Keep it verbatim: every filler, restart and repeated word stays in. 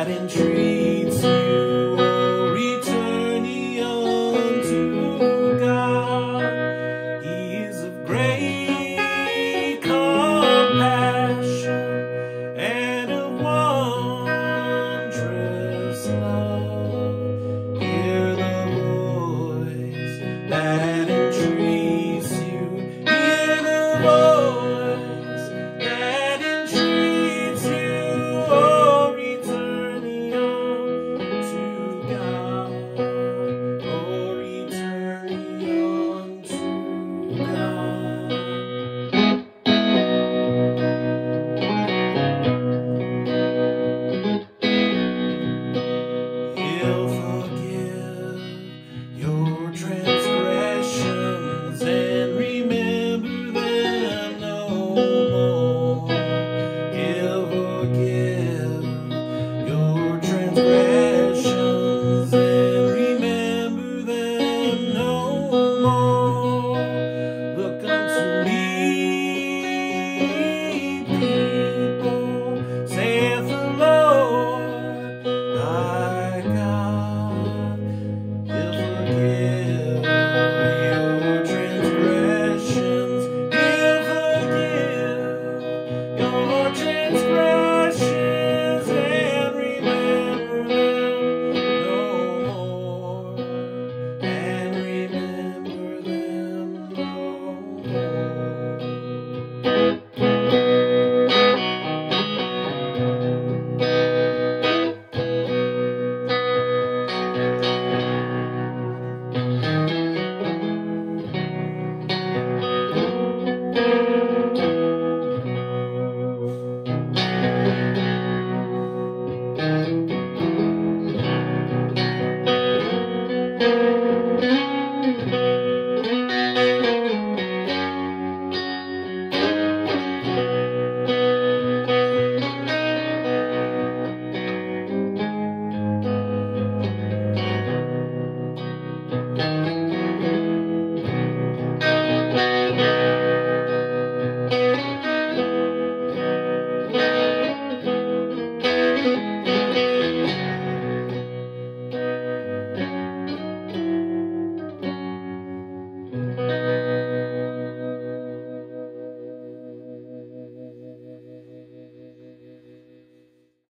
that entreats you, oh, return ye unto God. He is of great compassion and of wondrous love. Hear the voice that entreats you. Hear the voice that entreats you. Oh, return ye unto God. Oh, return ye unto God. He'll forgive your transgressions and remember them no more. He'll forgive your transgressions and remember them no more. Look unto me, people, saith the Lord thy God. He'll forgive your transgressions. He'll forgive your transgressions and remember them no more. And remember them no more.